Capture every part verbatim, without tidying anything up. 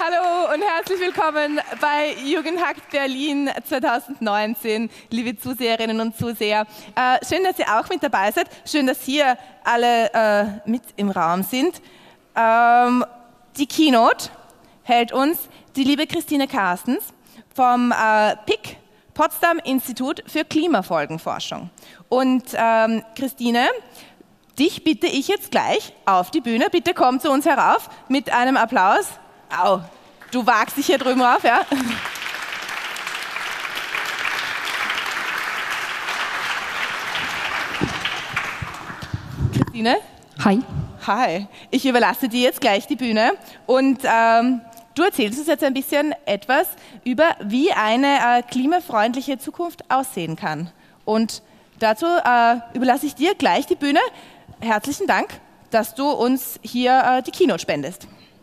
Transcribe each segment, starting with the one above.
Hallo und herzlich willkommen bei Jugendhakt Berlin zweitausendneunzehn, liebe Zuseherinnen und Zuseher. Äh, schön, dass ihr auch mit dabei seid. Schön, dass hier alle äh, mit im Raum sind. Ähm, die Keynote hält uns die liebe Christine Carstens vom äh, P I C, Potsdam Institut für Klimafolgenforschung. Und ähm, Christine, dich bitte ich jetzt gleich auf die Bühne. Bitte komm zu uns herauf mit einem Applaus. Au, du wagst dich hier drüben rauf, ja? Christine? Hi. Hi. Ich überlasse dir jetzt gleich die Bühne und ähm, du erzählst uns jetzt ein bisschen etwas über, wie eine äh, klimafreundliche Zukunft aussehen kann. Und dazu äh, überlasse ich dir gleich die Bühne. Herzlichen Dank, dass du uns hier äh, die Keynote spendest.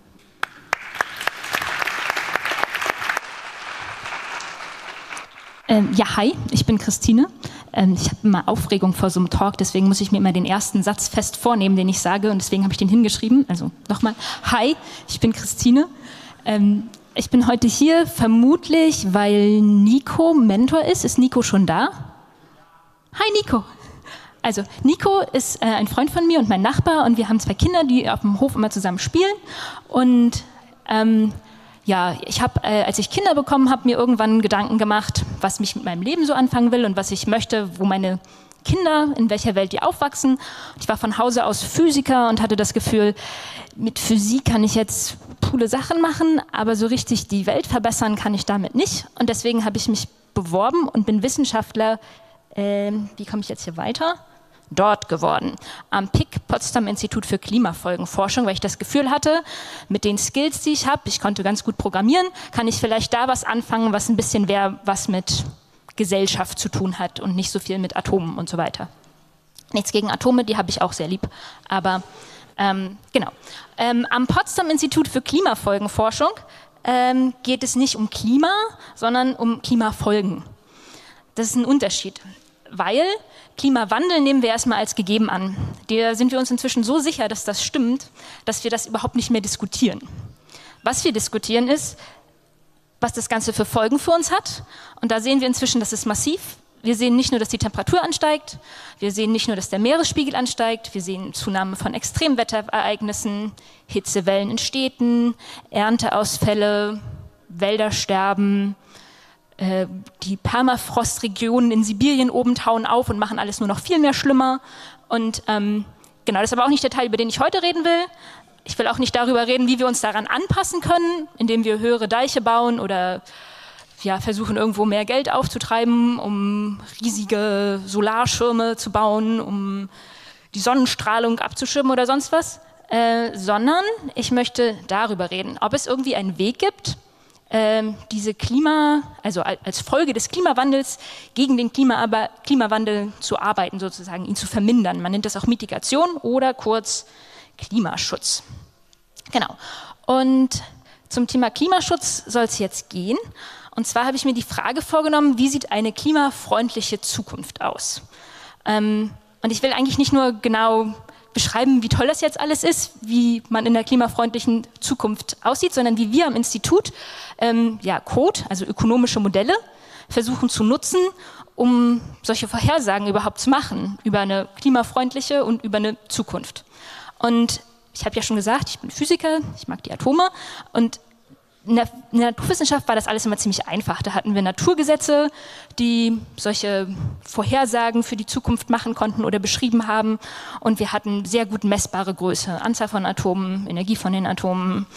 Ähm, ja, hi, ich bin Christine. Ähm, ich habe immer Aufregung vor so einem Talk, deswegen muss ich mir immer den ersten Satz fest vornehmen, den ich sage, und deswegen habe ich den hingeschrieben. Also nochmal, hi, ich bin Christine. Ähm, ich bin heute hier vermutlich, weil Nico Mentor ist. Ist Nico schon da? Hi Nico. Also Nico ist äh, ein Freund von mir und mein Nachbar und wir haben zwei Kinder, die auf dem Hof immer zusammen spielen. Und ähm, ja, ich habe, äh, als ich Kinder bekommen habe, mir irgendwann Gedanken gemacht, was mich mit meinem Leben so anfangen will und was ich möchte, wo meine Kinder, in welcher Welt die aufwachsen. Ich war von Hause aus Physiker und hatte das Gefühl, mit Physik kann ich jetzt coole Sachen machen, aber so richtig die Welt verbessern kann ich damit nicht. Und deswegen habe ich mich beworben und bin Wissenschaftler, äh, wie komme ich jetzt hier weiter? Dort geworden, am P I C, Potsdam Institut für Klimafolgenforschung, weil ich das Gefühl hatte, mit den Skills, die ich habe, ich konnte ganz gut programmieren, kann ich vielleicht da was anfangen, was ein bisschen mehr was mit Gesellschaft zu tun hat und nicht so viel mit Atomen und so weiter. Nichts gegen Atome, die habe ich auch sehr lieb, aber ähm, genau. Ähm, am Potsdam Institut für Klimafolgenforschung ähm, geht es nicht um Klima, sondern um Klimafolgen. Das ist ein Unterschied, weil Klimawandel nehmen wir erstmal als gegeben an. Da sind wir uns inzwischen so sicher, dass das stimmt, dass wir das überhaupt nicht mehr diskutieren. Was wir diskutieren ist, was das Ganze für Folgen für uns hat. Und da sehen wir inzwischen, das ist massiv. Wir sehen nicht nur, dass die Temperatur ansteigt, wir sehen nicht nur, dass der Meeresspiegel ansteigt, wir sehen Zunahme von Extremwetterereignissen, Hitzewellen in Städten, Ernteausfälle, Wäldersterben. Die Permafrostregionen in Sibirien oben tauen auf und machen alles nur noch viel mehr schlimmer. Und ähm, genau, das ist aber auch nicht der Teil, über den ich heute reden will. Ich will auch nicht darüber reden, wie wir uns daran anpassen können, indem wir höhere Deiche bauen oder ja, versuchen, irgendwo mehr Geld aufzutreiben, um riesige Solarschirme zu bauen, um die Sonnenstrahlung abzuschirmen oder sonst was. Äh, sondern ich möchte darüber reden, ob es irgendwie einen Weg gibt, diese Klima, also als Folge des Klimawandels gegen den Klima, aber Klimawandel zu arbeiten, sozusagen, ihn zu vermindern. Man nennt das auch Mitigation oder kurz Klimaschutz. Genau. Und zum Thema Klimaschutz soll es jetzt gehen. Und zwar habe ich mir die Frage vorgenommen, wie sieht eine klimafreundliche Zukunft aus? Ähm, und ich will eigentlich nicht nur genau beschreiben, wie toll das jetzt alles ist, wie man in der klimafreundlichen Zukunft aussieht, sondern wie wir am Institut ähm, ja, Code, also ökonomische Modelle, versuchen zu nutzen, um solche Vorhersagen überhaupt zu machen über eine klimafreundliche und über eine Zukunft. Und ich habe ja schon gesagt, ich bin Physiker, ich mag die Atome und in der, in der Naturwissenschaft war das alles immer ziemlich einfach. Da hatten wir Naturgesetze, die solche Vorhersagen für die Zukunft machen konnten oder beschrieben haben. Und wir hatten sehr gut messbare Größe, Anzahl von Atomen, Energie von den Atomen,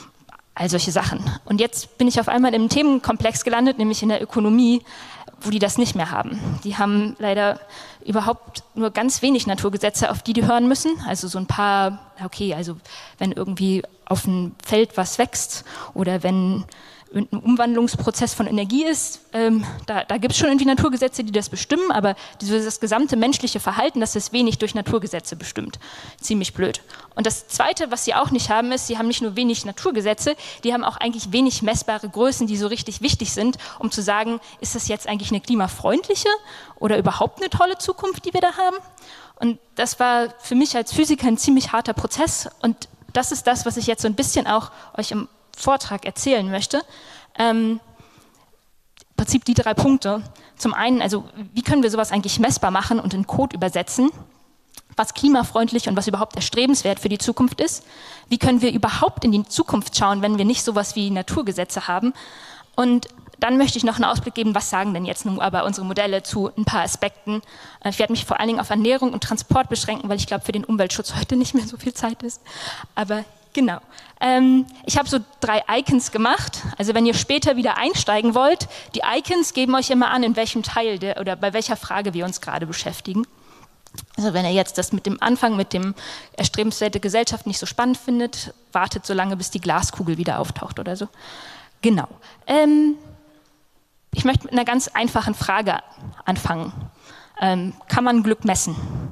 all solche Sachen. Und jetzt bin ich auf einmal im Themenkomplex gelandet, nämlich in der Ökonomie, wo die das nicht mehr haben. Die haben leider überhaupt nur ganz wenig Naturgesetze, auf die die hören müssen. Also so ein paar, okay, also wenn irgendwie auf dem Feld was wächst oder wenn ein Umwandlungsprozess von Energie ist, ähm, da, da gibt es schon irgendwie Naturgesetze, die das bestimmen, aber dieses gesamte menschliche Verhalten, das ist wenig durch Naturgesetze bestimmt. Ziemlich blöd. Und das Zweite, was sie auch nicht haben, ist, sie haben nicht nur wenig Naturgesetze, die haben auch eigentlich wenig messbare Größen, die so richtig wichtig sind, um zu sagen, ist das jetzt eigentlich eine klimafreundliche oder überhaupt eine tolle Zukunft, die wir da haben? Und das war für mich als Physiker ein ziemlich harter Prozess und das ist das, was ich jetzt so ein bisschen auch euch im Vortrag erzählen möchte. Ähm, Im Prinzip die drei Punkte. Zum einen, also wie können wir sowas eigentlich messbar machen und in Code übersetzen, was klimafreundlich und was überhaupt erstrebenswert für die Zukunft ist. Wie können wir überhaupt in die Zukunft schauen, wenn wir nicht sowas wie Naturgesetze haben. Und dann möchte ich noch einen Ausblick geben, was sagen denn jetzt nun aber unsere Modelle zu ein paar Aspekten. Ich werde mich vor allen Dingen auf Ernährung und Transport beschränken, weil ich glaube, für den Umweltschutz heute nicht mehr so viel Zeit ist. Aber genau. Ähm, ich habe so drei Icons gemacht. Also wenn ihr später wieder einsteigen wollt, die Icons geben euch immer an, in welchem Teil der, oder bei welcher Frage wir uns gerade beschäftigen. Also wenn ihr jetzt das mit dem Anfang, mit dem erstrebenswerte Gesellschaft nicht so spannend findet, wartet so lange, bis die Glaskugel wieder auftaucht oder so. Genau. Ähm, ich möchte mit einer ganz einfachen Frage anfangen. Ähm, kann man Glück messen?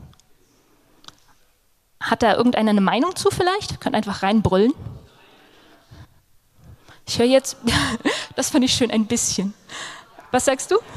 Hat da irgendeiner eine Meinung zu vielleicht? Ihr könnt einfach reinbrüllen. Ich höre jetzt, das fand ich schön, ein bisschen. Was sagst du?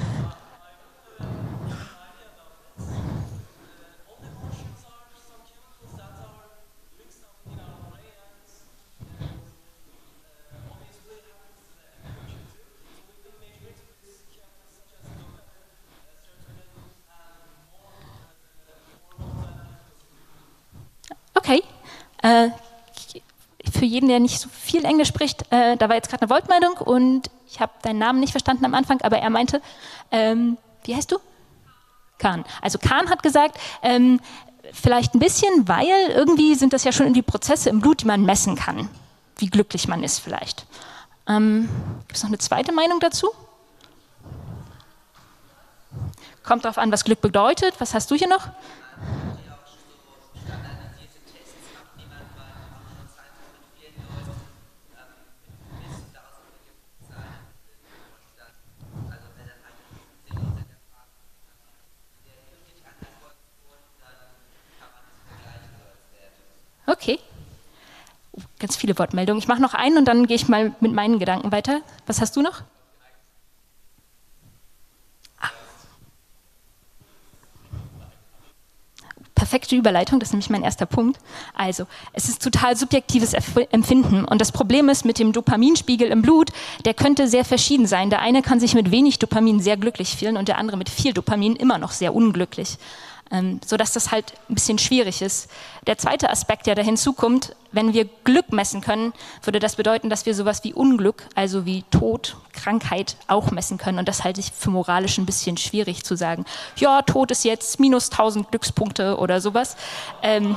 Okay. Äh, für jeden, der nicht so viel Englisch spricht, äh, da war jetzt gerade eine Wortmeldung und ich habe deinen Namen nicht verstanden am Anfang, aber er meinte, ähm, wie heißt du? Kahn. Also Kahn hat gesagt, ähm, vielleicht ein bisschen, weil irgendwie sind das ja schon irgendwie Prozesse im Blut, die man messen kann, wie glücklich man ist vielleicht. Ähm, Gibt es noch eine zweite Meinung dazu? Kommt darauf an, was Glück bedeutet. Was hast du hier noch? Okay. Ganz viele Wortmeldungen. Ich mache noch einen und dann gehe ich mal mit meinen Gedanken weiter. Was hast du noch? Ah. Perfekte Überleitung, das ist nämlich mein erster Punkt. Also, es ist total subjektives Empfinden und das Problem ist mit dem Dopaminspiegel im Blut, der könnte sehr verschieden sein. Der eine kann sich mit wenig Dopamin sehr glücklich fühlen und der andere mit viel Dopamin immer noch sehr unglücklich. Ähm, sodass das halt ein bisschen schwierig ist. Der zweite Aspekt, der da hinzukommt, wenn wir Glück messen können, würde das bedeuten, dass wir sowas wie Unglück, also wie Tod, Krankheit auch messen können. Und das halte ich für moralisch ein bisschen schwierig zu sagen. Ja, Tod ist jetzt minus tausend Glückspunkte oder sowas. Ähm,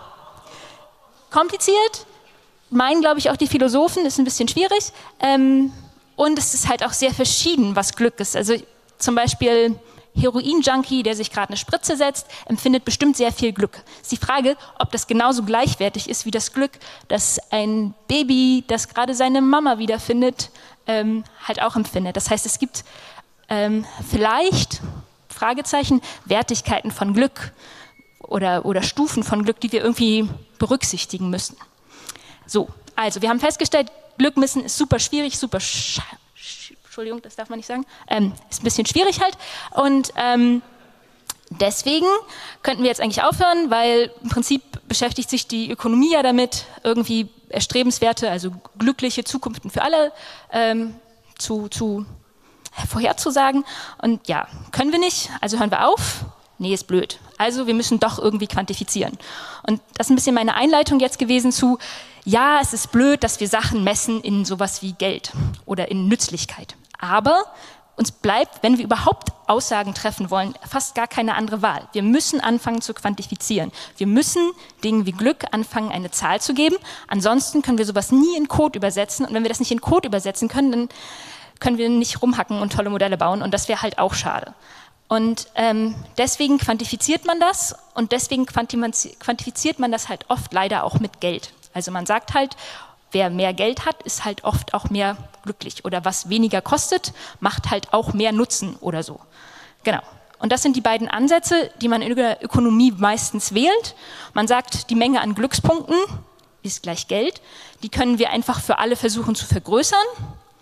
kompliziert, meinen, glaube ich, auch die Philosophen, ist ein bisschen schwierig. Ähm, und es ist halt auch sehr verschieden, was Glück ist. Also zum Beispiel Heroin-Junkie, der sich gerade eine Spritze setzt, empfindet bestimmt sehr viel Glück. Es ist die Frage, ob das genauso gleichwertig ist wie das Glück, dass ein Baby, das gerade seine Mama wiederfindet, ähm, halt auch empfindet. Das heißt, es gibt ähm, vielleicht, Fragezeichen, Wertigkeiten von Glück oder, oder Stufen von Glück, die wir irgendwie berücksichtigen müssen. So, also wir haben festgestellt, Glück messen ist super schwierig, super sch Entschuldigung, das darf man nicht sagen, ähm, ist ein bisschen schwierig halt und ähm, deswegen könnten wir jetzt eigentlich aufhören, weil im Prinzip beschäftigt sich die Ökonomie ja damit, irgendwie erstrebenswerte, also glückliche Zukunften für alle ähm, zu, zu vorherzusagen und ja, können wir nicht, also hören wir auf. Nee, ist blöd. Also wir müssen doch irgendwie quantifizieren. Und das ist ein bisschen meine Einleitung jetzt gewesen zu, ja, es ist blöd, dass wir Sachen messen in sowas wie Geld oder in Nützlichkeit. Aber uns bleibt, wenn wir überhaupt Aussagen treffen wollen, fast gar keine andere Wahl. Wir müssen anfangen zu quantifizieren. Wir müssen Dingen wie Glück anfangen, eine Zahl zu geben. Ansonsten können wir sowas nie in Code übersetzen. Und wenn wir das nicht in Code übersetzen können, dann können wir nicht rumhacken und tolle Modelle bauen. Und das wäre halt auch schade. Und ähm, deswegen quantifiziert man das und deswegen quantifiziert man das halt oft leider auch mit Geld. Also man sagt halt, wer mehr Geld hat, ist halt oft auch mehr glücklich. Oder was weniger kostet, macht halt auch mehr Nutzen oder so. Genau. Und das sind die beiden Ansätze, die man in der Ökonomie meistens wählt. Man sagt, die Menge an Glückspunkten ist gleich Geld. Die können wir einfach für alle versuchen zu vergrößern.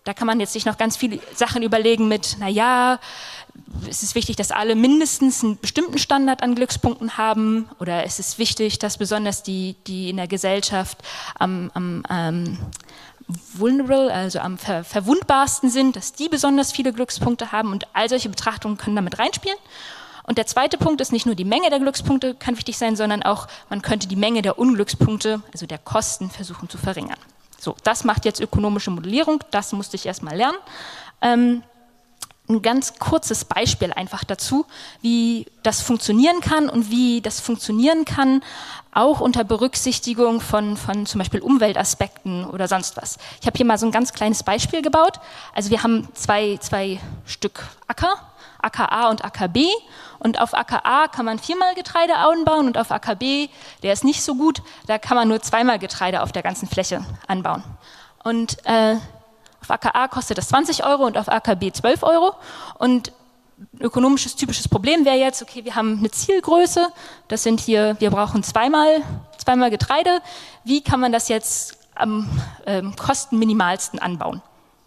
Da kann man jetzt sich noch ganz viele Sachen überlegen mit, naja, es ist wichtig, dass alle mindestens einen bestimmten Standard an Glückspunkten haben, oder es ist wichtig, dass besonders die, die in der Gesellschaft am, am ähm, vulnerable, also am ver verwundbarsten sind, dass die besonders viele Glückspunkte haben, und all solche Betrachtungen können damit reinspielen. Und der zweite Punkt ist, nicht nur die Menge der Glückspunkte kann wichtig sein, sondern auch, man könnte die Menge der Unglückspunkte, also der Kosten, versuchen zu verringern. So, das macht jetzt ökonomische Modellierung, das musste ich erstmal lernen. Ähm, ein ganz kurzes Beispiel einfach dazu, wie das funktionieren kann und wie das funktionieren kann, auch unter Berücksichtigung von, von zum Beispiel Umweltaspekten oder sonst was. Ich habe hier mal so ein ganz kleines Beispiel gebaut. Also wir haben zwei, zwei Stück Acker, Acker A und Acker B, und auf Acker A kann man viermal Getreide anbauen und auf Acker B, der ist nicht so gut, da kann man nur zweimal Getreide auf der ganzen Fläche anbauen. Und äh, auf Acker A kostet das zwanzig Euro und auf Acker B zwölf Euro. Und ein ökonomisches typisches Problem wäre jetzt, okay, wir haben eine Zielgröße, das sind hier, wir brauchen zweimal, zweimal Getreide. Wie kann man das jetzt am ähm, kostenminimalsten anbauen?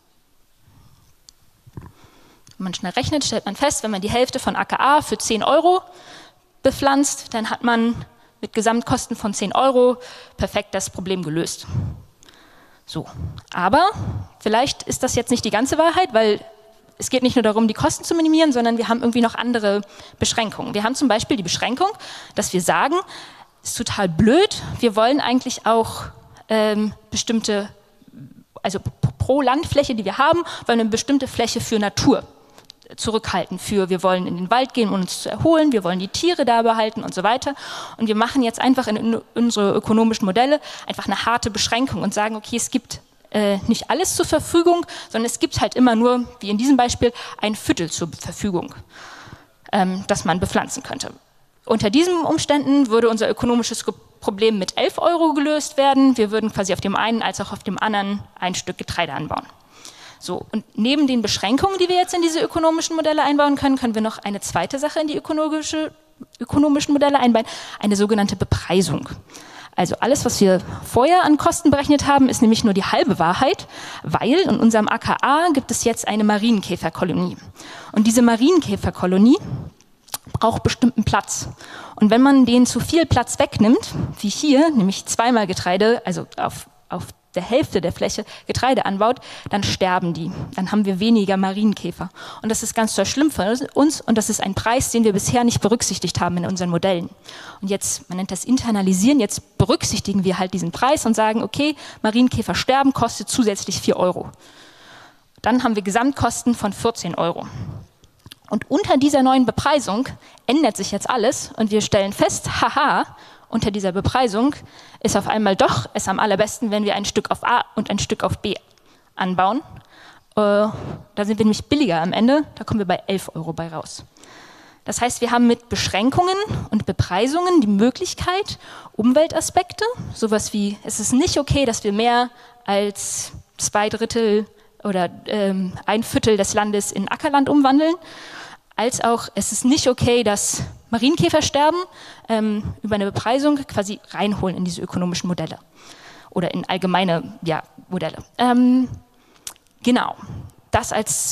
Wenn man schnell rechnet, stellt man fest, wenn man die Hälfte von Acker A für zehn Euro bepflanzt, dann hat man mit Gesamtkosten von zehn Euro perfekt das Problem gelöst. So, aber vielleicht ist das jetzt nicht die ganze Wahrheit, weil es geht nicht nur darum, die Kosten zu minimieren, sondern wir haben irgendwie noch andere Beschränkungen. Wir haben zum Beispiel die Beschränkung, dass wir sagen, ist total blöd, wir wollen eigentlich auch ähm, bestimmte, also pro Landfläche, die wir haben, wollen eine bestimmte Fläche für Natur zurückhalten, für wir wollen in den Wald gehen, um uns zu erholen, wir wollen die Tiere da behalten und so weiter. Und wir machen jetzt einfach in unsere ökonomischen Modelle einfach eine harte Beschränkung und sagen, okay, es gibt äh, nicht alles zur Verfügung, sondern es gibt halt immer nur, wie in diesem Beispiel, ein Viertel zur Verfügung, ähm, das man bepflanzen könnte. Unter diesen Umständen würde unser ökonomisches Problem mit elf Euro gelöst werden. Wir würden quasi auf dem einen als auch auf dem anderen ein Stück Getreide anbauen. So, und neben den Beschränkungen, die wir jetzt in diese ökonomischen Modelle einbauen können, können wir noch eine zweite Sache in die ökonomische, ökonomischen Modelle einbauen, eine sogenannte Bepreisung. Also alles, was wir vorher an Kosten berechnet haben, ist nämlich nur die halbe Wahrheit, weil in unserem Acker A gibt es jetzt eine Marienkäferkolonie. Und diese Marienkäferkolonie braucht bestimmten Platz. Und wenn man denen zu viel Platz wegnimmt, wie hier, nämlich zweimal Getreide, also auf, auf der Hälfte der Fläche Getreide anbaut, dann sterben die. Dann haben wir weniger Marienkäfer. Und das ist ganz toll schlimm für uns und das ist ein Preis, den wir bisher nicht berücksichtigt haben in unseren Modellen. Und jetzt, man nennt das Internalisieren, jetzt berücksichtigen wir halt diesen Preis und sagen, okay, Marienkäfer sterben kostet zusätzlich vier Euro. Dann haben wir Gesamtkosten von vierzehn Euro. Und unter dieser neuen Bepreisung ändert sich jetzt alles und wir stellen fest, haha, unter dieser Bepreisung ist auf einmal doch es am allerbesten, wenn wir ein Stück auf A und ein Stück auf B anbauen. Äh, da sind wir nämlich billiger am Ende, da kommen wir bei elf Euro bei raus. Das heißt, wir haben mit Beschränkungen und Bepreisungen die Möglichkeit, Umweltaspekte, sowas wie, es ist nicht okay, dass wir mehr als zwei Drittel oder ähm, ein Viertel des Landes in Ackerland umwandeln, als auch, es ist nicht okay, dass Marienkäfer sterben, ähm, über eine Bepreisung quasi reinholen in diese ökonomischen Modelle oder in allgemeine ja, Modelle. Ähm, genau, das als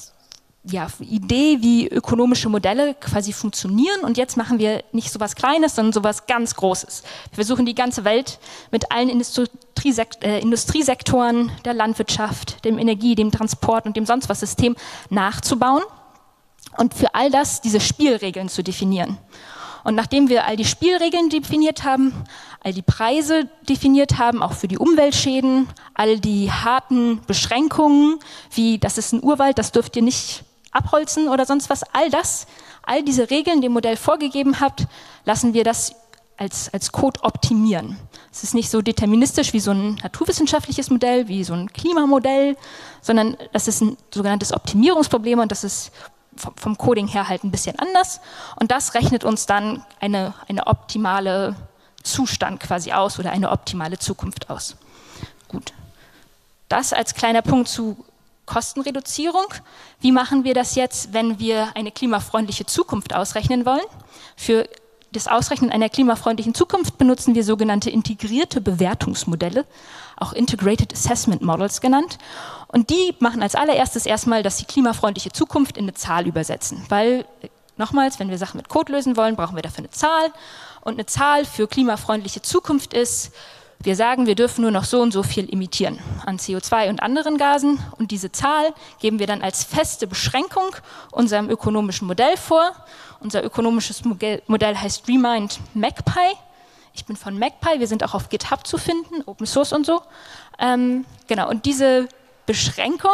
ja, Idee, wie ökonomische Modelle quasi funktionieren. Und jetzt machen wir nicht so was Kleines, sondern so was ganz Großes. Wir versuchen die ganze Welt mit allen Industriesekt äh, Industriesektoren der Landwirtschaft, dem Energie-, dem Transport und dem sonst was System nachzubauen. Und für all das diese Spielregeln zu definieren. Und nachdem wir all die Spielregeln definiert haben, all die Preise definiert haben, auch für die Umweltschäden, all die harten Beschränkungen, wie das ist ein Urwald, das dürft ihr nicht abholzen oder sonst was, all das, all diese Regeln, die ihr Modell vorgegeben habt, lassen wir das als, als Code optimieren. Es ist nicht so deterministisch wie so ein naturwissenschaftliches Modell, wie so ein Klimamodell, sondern das ist ein sogenanntes Optimierungsproblem und das ist vom Coding her halt ein bisschen anders und das rechnet uns dann eine, eine optimale Zustand quasi aus oder eine optimale Zukunft aus. Gut. Das als kleiner Punkt zu Kostenreduzierung. Wie machen wir das jetzt, wenn wir eine klimafreundliche Zukunft ausrechnen wollen? Für das Ausrechnen einer klimafreundlichen Zukunft benutzen wir sogenannte integrierte Bewertungsmodelle, auch Integrated Assessment Models genannt. Und die machen als allererstes erstmal, dass sie klimafreundliche Zukunft in eine Zahl übersetzen. Weil, nochmals, wenn wir Sachen mit Code lösen wollen, brauchen wir dafür eine Zahl. Und eine Zahl für klimafreundliche Zukunft ist, wir sagen, wir dürfen nur noch so und so viel emittieren an C O zwei und anderen Gasen. Und diese Zahl geben wir dann als feste Beschränkung unserem ökonomischen Modell vor. Unser ökonomisches Modell heißt Remind MagPi. Ich bin von MagPi, wir sind auch auf GitHub zu finden, Open Source und so. Ähm, genau, und diese Beschränkung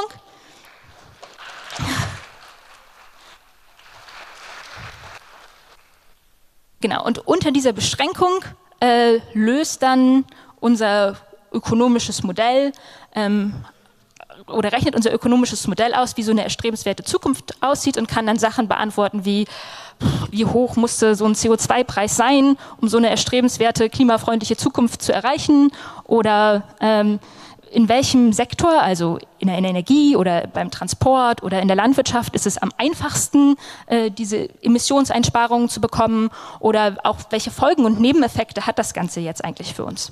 genau, und unter dieser Beschränkung äh, löst dann unser ökonomisches Modell ähm, oder rechnet unser ökonomisches Modell aus, wie so eine erstrebenswerte Zukunft aussieht und kann dann Sachen beantworten wie, wie hoch musste so ein C O zwei Preis sein, um so eine erstrebenswerte klimafreundliche Zukunft zu erreichen, oder ähm, in welchem Sektor, also in der Energie oder beim Transport oder in der Landwirtschaft, ist es am einfachsten, äh, diese Emissionseinsparungen zu bekommen, oder auch welche Folgen und Nebeneffekte hat das Ganze jetzt eigentlich für uns.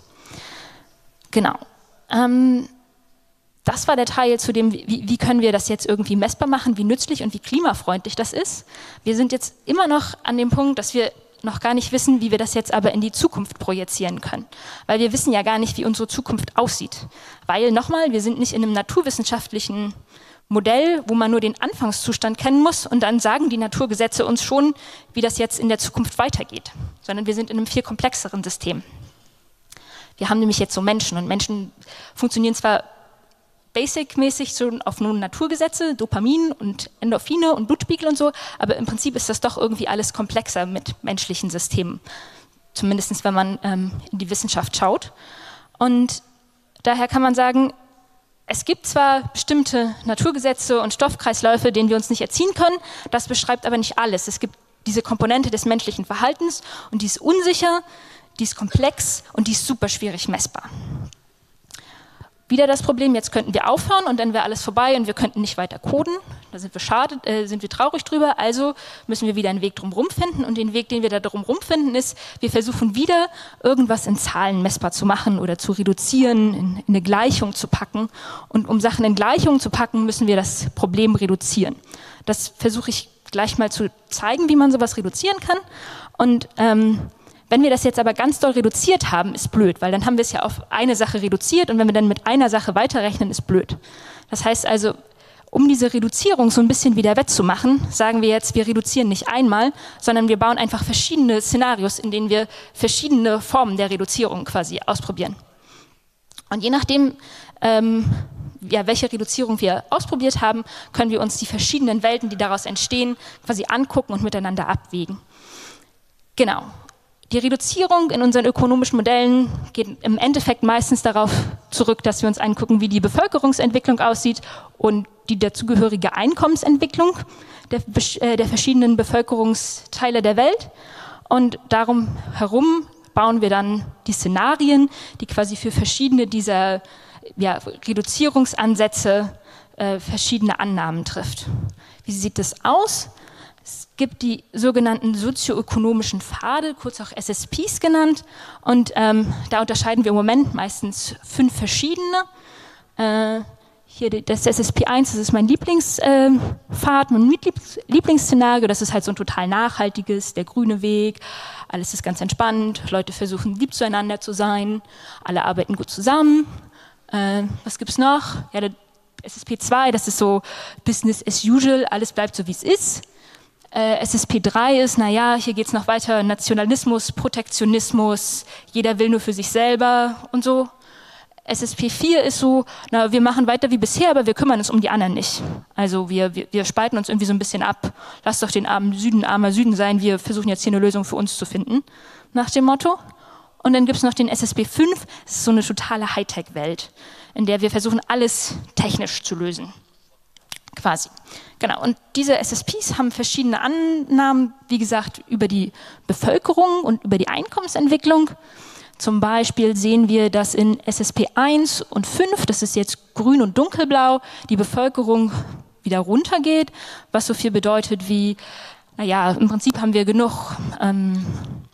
Genau. Ähm, das war der Teil zu dem, wie, wie können wir das jetzt irgendwie messbar machen, wie nützlich und wie klimafreundlich das ist. Wir sind jetzt immer noch an dem Punkt, dass wir noch gar nicht wissen, wie wir das jetzt aber in die Zukunft projizieren können. Weil wir wissen ja gar nicht, wie unsere Zukunft aussieht. Weil, nochmal, wir sind nicht in einem naturwissenschaftlichen Modell, wo man nur den Anfangszustand kennen muss und dann sagen die Naturgesetze uns schon, wie das jetzt in der Zukunft weitergeht. Sondern wir sind in einem viel komplexeren System. Wir haben nämlich jetzt so Menschen, und Menschen funktionieren zwar basic-mäßig so auf nur Naturgesetze, Dopamin und Endorphine und Blutspiegel und so, aber im Prinzip ist das doch irgendwie alles komplexer mit menschlichen Systemen. Zumindest wenn man ähm, in die Wissenschaft schaut. Und daher kann man sagen, es gibt zwar bestimmte Naturgesetze und Stoffkreisläufe, denen wir uns nicht erziehen können, das beschreibt aber nicht alles. Es gibt diese Komponente des menschlichen Verhaltens und die ist unsicher, die ist komplex und die ist super schwierig messbar. Wieder das Problem, jetzt könnten wir aufhören und dann wäre alles vorbei und wir könnten nicht weiter coden. Da sind wir schade, äh, sind wir traurig drüber, also müssen wir wieder einen Weg drumherum finden, und den Weg, den wir da drumherum finden, ist, wir versuchen wieder irgendwas in Zahlen messbar zu machen oder zu reduzieren, in, in eine Gleichung zu packen, und um Sachen in Gleichungen zu packen, müssen wir das Problem reduzieren. Das versuche ich gleich mal zu zeigen, wie man sowas reduzieren kann, und ähm, wenn wir das jetzt aber ganz doll reduziert haben, ist blöd, weil dann haben wir es ja auf eine Sache reduziert, und wenn wir dann mit einer Sache weiterrechnen, ist blöd. Das heißt also, um diese Reduzierung so ein bisschen wieder wettzumachen, sagen wir jetzt, wir reduzieren nicht einmal, sondern wir bauen einfach verschiedene Szenarios, in denen wir verschiedene Formen der Reduzierung quasi ausprobieren. Und je nachdem, ähm, ja, welche Reduzierung wir ausprobiert haben, können wir uns die verschiedenen Welten, die daraus entstehen, quasi angucken und miteinander abwägen. Genau. Die Reduzierung in unseren ökonomischen Modellen geht im Endeffekt meistens darauf zurück, dass wir uns angucken, wie die Bevölkerungsentwicklung aussieht und die dazugehörige Einkommensentwicklung der, der verschiedenen Bevölkerungsteile der Welt. Und darum herum bauen wir dann die Szenarien, die quasi für verschiedene dieser ja, Reduzierungsansätze äh, verschiedene Annahmen trifft. Wie sieht das aus? Es gibt die sogenannten sozioökonomischen Pfade, kurz auch S S Ps genannt, und ähm, da unterscheiden wir im Moment meistens fünf verschiedene. Äh, hier das S S P eins, das ist mein Lieblingspfad, äh, mein Lieblingsszenario, das ist halt so ein total nachhaltiges, der grüne Weg, alles ist ganz entspannt, Leute versuchen lieb zueinander zu sein, alle arbeiten gut zusammen. Äh, was gibt es noch? Ja, der S S P zwei, das ist so Business as usual, alles bleibt so wie es ist. Äh, S S P drei ist, naja, hier geht es noch weiter, Nationalismus, Protektionismus, jeder will nur für sich selber und so. S S P vier ist so, na, wir machen weiter wie bisher, aber wir kümmern uns um die anderen nicht. Also wir, wir, wir spalten uns irgendwie so ein bisschen ab. Lass doch den armen Süden armer Süden sein, wir versuchen jetzt hier eine Lösung für uns zu finden, nach dem Motto. Und dann gibt es noch den S S P fünf, das ist so eine totale Hightech-Welt, in der wir versuchen, alles technisch zu lösen. Quasi. Genau. Und diese S S Ps haben verschiedene Annahmen, wie gesagt, über die Bevölkerung und über die Einkommensentwicklung. Zum Beispiel sehen wir, dass in S S P eins und fünf, das ist jetzt grün und dunkelblau, die Bevölkerung wieder runtergeht, was so viel bedeutet wie, naja, im Prinzip haben wir genug ähm,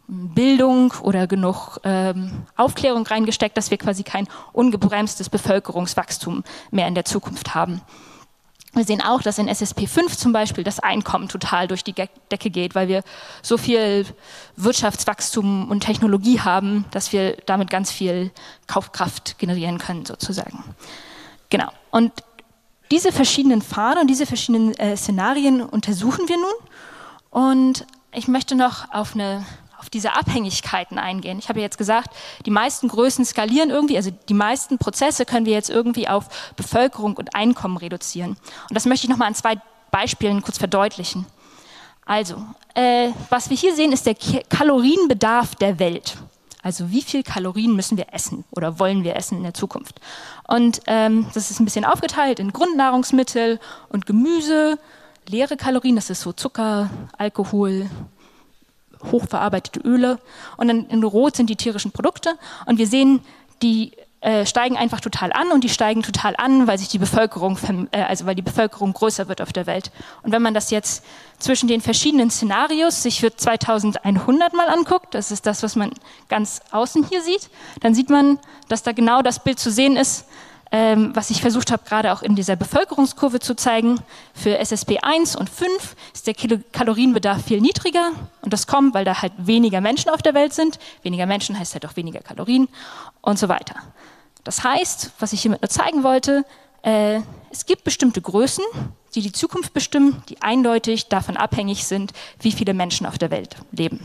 Bildung oder genug ähm, Aufklärung reingesteckt, dass wir quasi kein ungebremstes Bevölkerungswachstum mehr in der Zukunft haben. Wir sehen auch, dass in S S P fünf zum Beispiel das Einkommen total durch die Decke geht, weil wir so viel Wirtschaftswachstum und Technologie haben, dass wir damit ganz viel Kaufkraft generieren können, sozusagen. Genau. Und diese verschiedenen Pfade und diese verschiedenen äh, Szenarien untersuchen wir nun. Und ich möchte noch auf eine auf diese Abhängigkeiten eingehen. Ich habe ja jetzt gesagt, die meisten Größen skalieren irgendwie, also die meisten Prozesse können wir jetzt irgendwie auf Bevölkerung und Einkommen reduzieren. Und das möchte ich nochmal an zwei Beispielen kurz verdeutlichen. Also, äh, was wir hier sehen, ist der Kalorienbedarf der Welt. Also wie viel Kalorien müssen wir essen oder wollen wir essen in der Zukunft? Und ähm, das ist ein bisschen aufgeteilt in Grundnahrungsmittel und Gemüse, leere Kalorien, das ist so Zucker, Alkohol, hochverarbeitete Öle, und dann in Rot sind die tierischen Produkte, und wir sehen, die äh, steigen einfach total an, und die steigen total an, weil sich die Bevölkerung, äh, also weil die Bevölkerung größer wird auf der Welt. Und wenn man das jetzt zwischen den verschiedenen Szenarios sich für zweitausendeinhundert mal anguckt, das ist das, was man ganz außen hier sieht, dann sieht man, dass da genau das Bild zu sehen ist, Ähm, was ich versucht habe, gerade auch in dieser Bevölkerungskurve zu zeigen. Für S S P eins und fünf ist der Kalorienbedarf viel niedriger, und das kommt, weil da halt weniger Menschen auf der Welt sind. Weniger Menschen heißt halt auch weniger Kalorien und so weiter. Das heißt, was ich hiermit nur zeigen wollte, äh, es gibt bestimmte Größen, die die Zukunft bestimmen, die eindeutig davon abhängig sind, wie viele Menschen auf der Welt leben.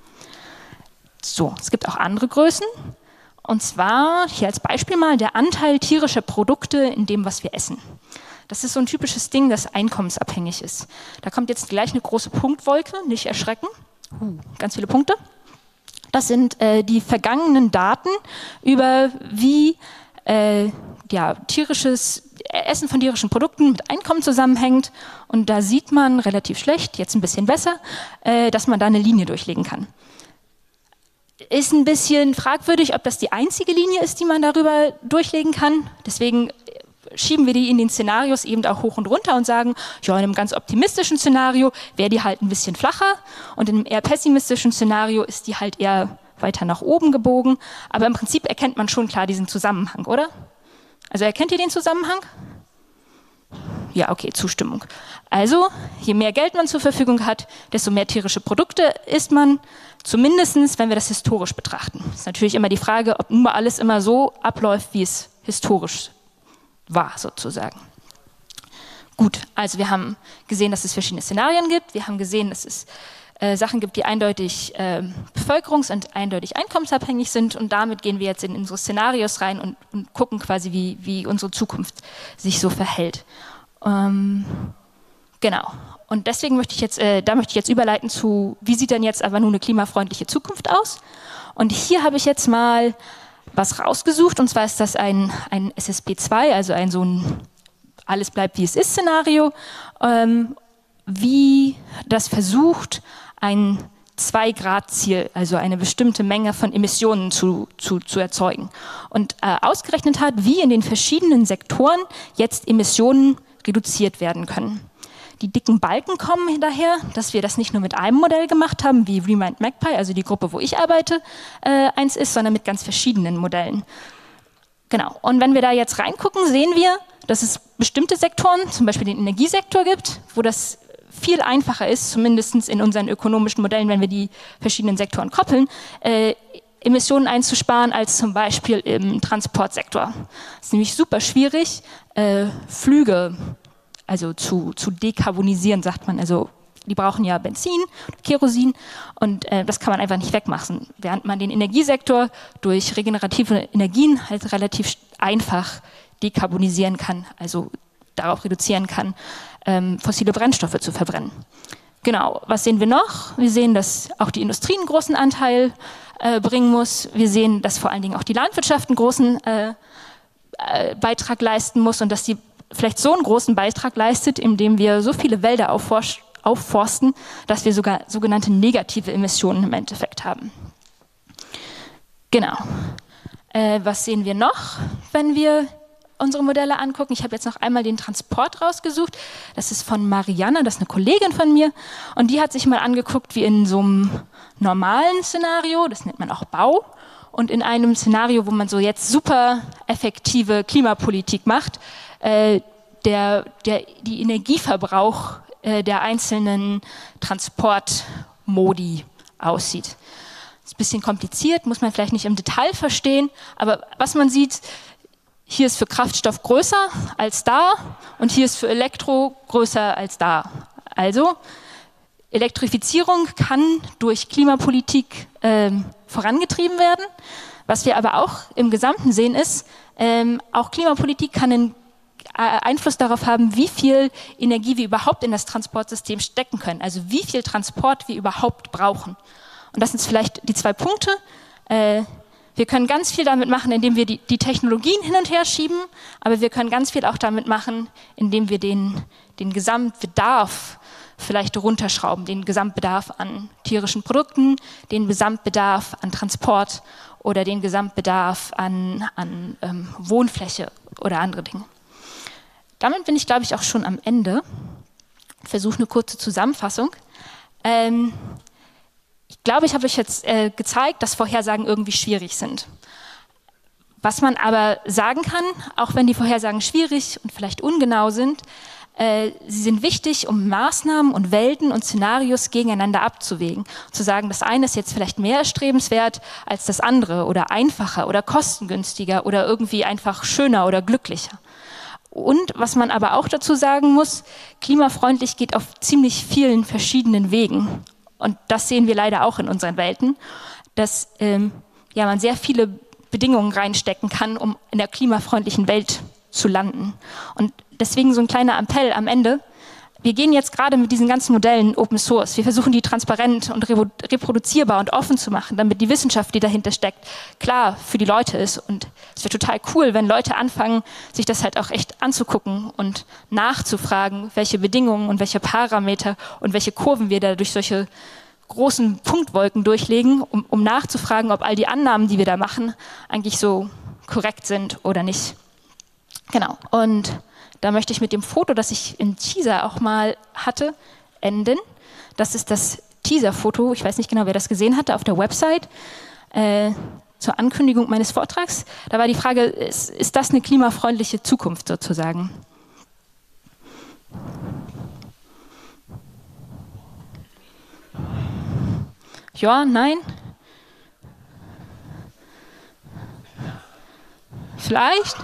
So, es gibt auch andere Größen. Und zwar, hier als Beispiel mal, der Anteil tierischer Produkte in dem, was wir essen. Das ist so ein typisches Ding, das einkommensabhängig ist. Da kommt jetzt gleich eine große Punktwolke, nicht erschrecken. Uh, ganz viele Punkte. Das sind äh, die vergangenen Daten über wie äh, ja, tierisches Essen von tierischen Produkten mit Einkommen zusammenhängt. Und da sieht man relativ schlecht, jetzt ein bisschen besser, äh, dass man da eine Linie durchlegen kann. Ist ein bisschen fragwürdig, ob das die einzige Linie ist, die man darüber durchlegen kann. Deswegen schieben wir die in den Szenarios eben auch hoch und runter und sagen, ja, in einem ganz optimistischen Szenario wäre die halt ein bisschen flacher, und in einem eher pessimistischen Szenario ist die halt eher weiter nach oben gebogen. Aber im Prinzip erkennt man schon klar diesen Zusammenhang, oder? Also erkennt ihr den Zusammenhang? Ja, okay, Zustimmung. Also, je mehr Geld man zur Verfügung hat, desto mehr tierische Produkte isst man, zumindest wenn wir das historisch betrachten. Das ist natürlich immer die Frage, ob nur alles immer so abläuft, wie es historisch war, sozusagen. Gut, also wir haben gesehen, dass es verschiedene Szenarien gibt. Wir haben gesehen, dass es äh, Sachen gibt, die eindeutig äh, bevölkerungs- und eindeutig einkommensabhängig sind. Und damit gehen wir jetzt in unsere Szenarios rein und, und gucken quasi, wie, wie unsere Zukunft sich so verhält. Ähm, genau. Und deswegen möchte ich jetzt, äh, da möchte ich jetzt überleiten zu, wie sieht denn jetzt aber nun eine klimafreundliche Zukunft aus? Und hier habe ich jetzt mal was rausgesucht, und zwar ist das ein, ein S S P zwei, also ein so ein alles bleibt wie es ist Szenario, ähm, wie das versucht, ein zwei Grad Ziel, also eine bestimmte Menge von Emissionen zu, zu, zu erzeugen. Und äh, ausgerechnet hat, wie in den verschiedenen Sektoren jetzt Emissionen reduziert werden können. Die dicken Balken kommen hinterher, dass wir das nicht nur mit einem Modell gemacht haben, wie Remind Magpie, also die Gruppe, wo ich arbeite, äh, eins ist, sondern mit ganz verschiedenen Modellen. Genau. Und wenn wir da jetzt reingucken, sehen wir, dass es bestimmte Sektoren, zum Beispiel den Energiesektor gibt, wo das viel einfacher ist, zumindest in unseren ökonomischen Modellen, wenn wir die verschiedenen Sektoren koppeln, äh, Emissionen einzusparen, als zum Beispiel im Transportsektor. Es ist nämlich super schwierig, äh, Flüge also zu, zu dekarbonisieren, sagt man. Also die brauchen ja Benzin, Kerosin, und äh, das kann man einfach nicht wegmachen, während man den Energiesektor durch regenerative Energien halt relativ einfach dekarbonisieren kann, also darauf reduzieren kann, ähm, fossile Brennstoffe zu verbrennen. Genau, was sehen wir noch? Wir sehen, dass auch die Industrie einen großen Anteil äh, bringen muss. Wir sehen, dass vor allen Dingen auch die Landwirtschaft einen großen äh, äh, Beitrag leisten muss, und dass die vielleicht so einen großen Beitrag leistet, indem wir so viele Wälder aufforsten, aufforsten, dass wir sogar sogenannte negative Emissionen im Endeffekt haben. Genau. Äh, was sehen wir noch, wenn wir unsere Modelle angucken. Ich habe jetzt noch einmal den Transport rausgesucht. Das ist von Marianne, das ist eine Kollegin von mir. Und die hat sich mal angeguckt, wie in so einem normalen Szenario, das nennt man auch Bau, und in einem Szenario, wo man so jetzt super effektive Klimapolitik macht, äh, der, der, die Energieverbrauch äh, der einzelnen Transportmodi aussieht. Das ist ein bisschen kompliziert, muss man vielleicht nicht im Detail verstehen, aber was man sieht, hier ist für Kraftstoff größer als da und hier ist für Elektro größer als da. Also Elektrifizierung kann durch Klimapolitik ähm, vorangetrieben werden. Was wir aber auch im Gesamten sehen ist, ähm, auch Klimapolitik kann einen äh, Einfluss darauf haben, wie viel Energie wir überhaupt in das Transportsystem stecken können. Also wie viel Transport wir überhaupt brauchen. Und das sind vielleicht die zwei Punkte. Äh, wir können ganz viel damit machen, indem wir die, die Technologien hin und her schieben, aber wir können ganz viel auch damit machen, indem wir den, den Gesamtbedarf vielleicht runterschrauben, den Gesamtbedarf an tierischen Produkten, den Gesamtbedarf an Transport oder den Gesamtbedarf an, an ähm, Wohnfläche oder andere Dinge. Damit bin ich, glaube ich, auch schon am Ende. Ich versuche eine kurze Zusammenfassung. Ähm, ich glaube, ich habe euch jetzt äh, gezeigt, dass Vorhersagen irgendwie schwierig sind. Was man aber sagen kann, auch wenn die Vorhersagen schwierig und vielleicht ungenau sind, äh, sie sind wichtig, um Maßnahmen und Welten und Szenarios gegeneinander abzuwägen. Zu sagen, das eine ist jetzt vielleicht mehr erstrebenswert als das andere oder einfacher oder kostengünstiger oder irgendwie einfach schöner oder glücklicher. Und was man aber auch dazu sagen muss, klimafreundlich geht auf ziemlich vielen verschiedenen Wegen. Und das sehen wir leider auch in unseren Welten, dass ähm, ja, man sehr viele Bedingungen reinstecken kann, um in der klimafreundlichen Welt zu landen. Und deswegen so ein kleiner Appell am Ende. Wir gehen jetzt gerade mit diesen ganzen Modellen Open Source. Wir versuchen, die transparent und reproduzierbar und offen zu machen, damit die Wissenschaft, die dahinter steckt, klar für die Leute ist. Und es wäre total cool, wenn Leute anfangen, sich das halt auch echt anzugucken und nachzufragen, welche Bedingungen und welche Parameter und welche Kurven wir da durch solche großen Punktwolken durchlegen, um, um nachzufragen, ob all die Annahmen, die wir da machen, eigentlich so korrekt sind oder nicht. Genau. Und da möchte ich mit dem Foto, das ich im Teaser auch mal hatte, enden. Das ist das Teaser-Foto, ich weiß nicht genau, wer das gesehen hatte, auf der Website, äh, zur Ankündigung meines Vortrags. Da war die Frage, ist, ist das eine klimafreundliche Zukunft sozusagen? Ja, nein? Vielleicht?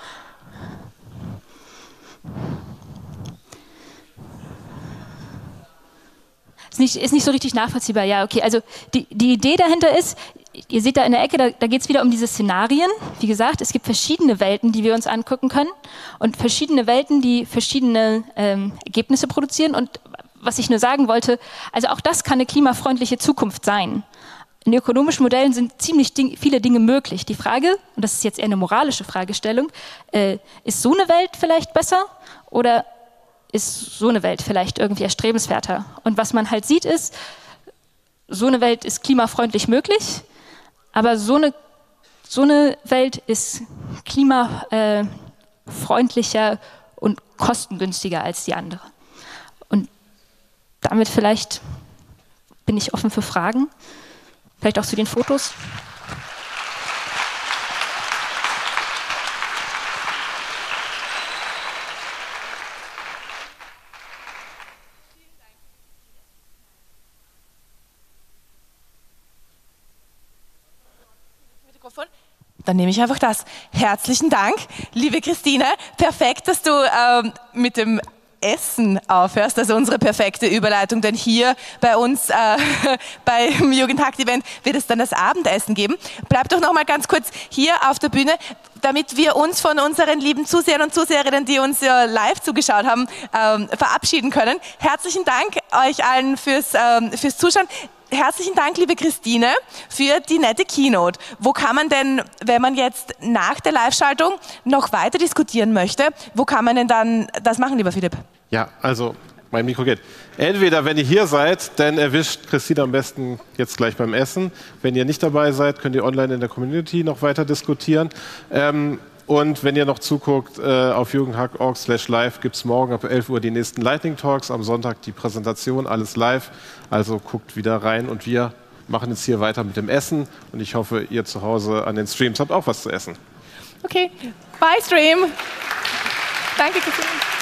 Ist nicht, ist nicht so richtig nachvollziehbar. Ja, okay. Also die, die Idee dahinter ist, ihr seht da in der Ecke, da, da geht es wieder um diese Szenarien. Wie gesagt, es gibt verschiedene Welten, die wir uns angucken können und verschiedene Welten, die verschiedene ähm, Ergebnisse produzieren. Und was ich nur sagen wollte, also auch das kann eine klimafreundliche Zukunft sein. In ökonomischen Modellen sind ziemlich ding, viele Dinge möglich. Die Frage, und das ist jetzt eher eine moralische Fragestellung, äh, ist so eine Welt vielleicht besser oder ist so eine Welt vielleicht irgendwie erstrebenswerter? Und was man halt sieht ist, so eine Welt ist klimafreundlich möglich, aber so eine, so eine Welt ist klimafreundlicher äh, und kostengünstiger als die andere. Und damit vielleicht bin ich offen für Fragen, vielleicht auch zu den Fotos. Dann nehme ich einfach das. Herzlichen Dank, liebe Christine. Perfekt, dass du ähm, mit dem Essen aufhörst, also unsere perfekte Überleitung, denn hier bei uns äh, beim Jugendhakt-Event wird es dann das Abendessen geben. Bleib doch noch mal ganz kurz hier auf der Bühne, damit wir uns von unseren lieben Zusehern und Zuseherinnen, die uns ja live zugeschaut haben, ähm, verabschieden können. Herzlichen Dank euch allen fürs, ähm, fürs Zuschauen. Herzlichen Dank, liebe Christine, für die nette Keynote. Wo kann man denn, wenn man jetzt nach der Live-Schaltung noch weiter diskutieren möchte, wo kann man denn dann das machen, lieber Philipp? Ja, also mein Mikro geht. Entweder, wenn ihr hier seid, dann erwischt Christine am besten jetzt gleich beim Essen. Wenn ihr nicht dabei seid, könnt ihr online in der Community noch weiter diskutieren. Ähm, Und wenn ihr noch zuguckt, äh, auf jugendhack punkt org slash live gibt es morgen ab elf Uhr die nächsten Lightning Talks, am Sonntag die Präsentation, alles live. Also guckt wieder rein und wir machen jetzt hier weiter mit dem Essen. Und ich hoffe, ihr zu Hause an den Streams habt auch was zu essen. Okay, bye Stream. Danke, Christine.